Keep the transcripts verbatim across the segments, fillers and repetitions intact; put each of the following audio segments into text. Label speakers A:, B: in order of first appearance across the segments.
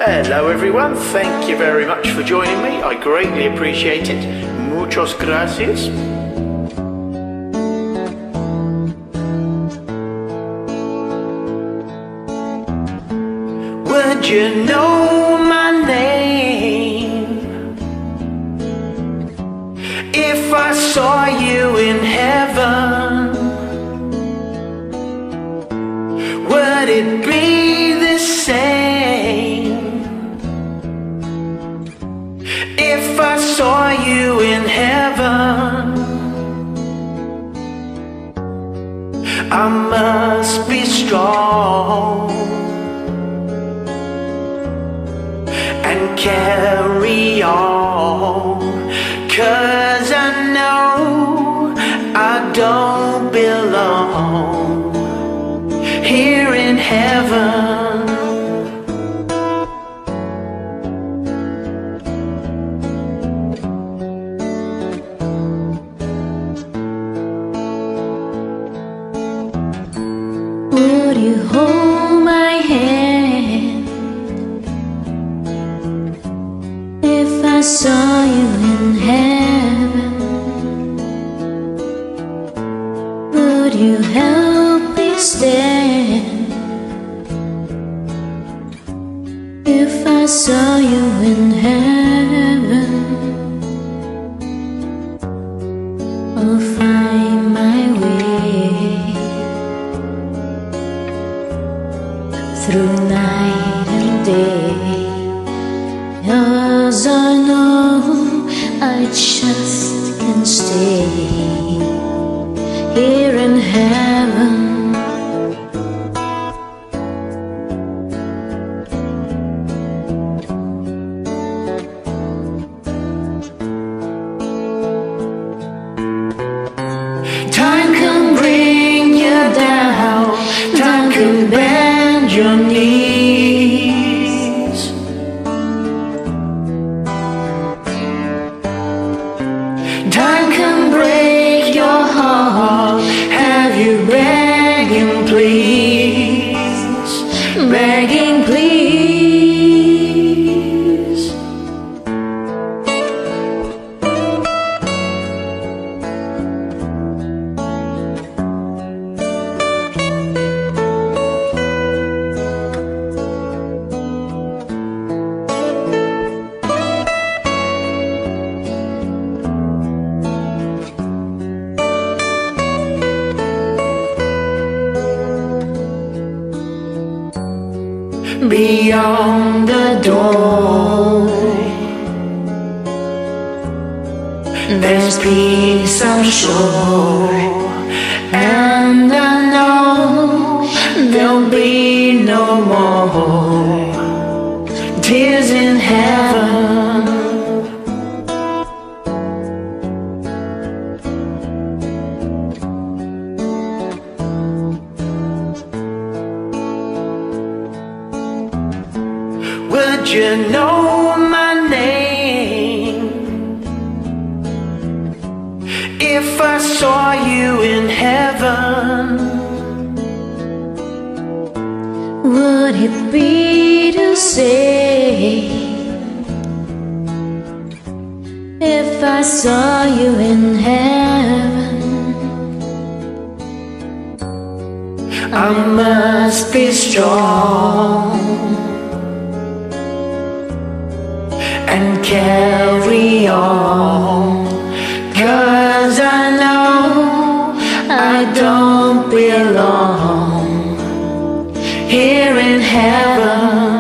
A: Hello everyone, thank you very much for joining me. I greatly appreciate it. Muchos gracias. Would you know my name if I saw you in heaven? Would it be the same if I saw you in heaven? I must be strong and carry on, 'cause I know I don't belong here in heaven.
B: Would you hold my hand if I saw you in heaven? Would you help me stand if I saw you in heaven? I'll find my way through night and day, 'cause I know I just can't stay here in heaven. Time can bring you down, time can bend your knees. Time can break your heart, have you begging please, begging please. Beyond the door, there's peace I'm sure, and I know there'll be no more tears in heaven. Would you know my name if I saw you in heaven? Would it be the same if I saw you in heaven? I must be strong and carry on, 'cause I know I don't belong here in heaven.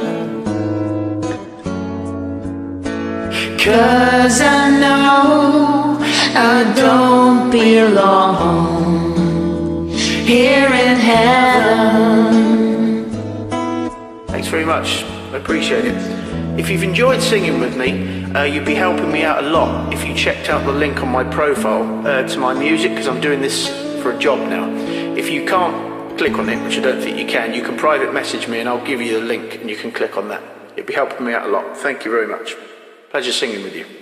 B: 'Cause I know I don't belong here in heaven. Thanks very much, I appreciate it. If you've enjoyed singing with me, uh, you'd be helping me out a lot if you checked out the link on my profile uh, to my music, because I'm doing this for a job now. If you can't click on it, which I don't think you can, you can private message me and I'll give you the link and you can click on that. It'd be helping me out a lot. Thank you very much. Pleasure singing with you.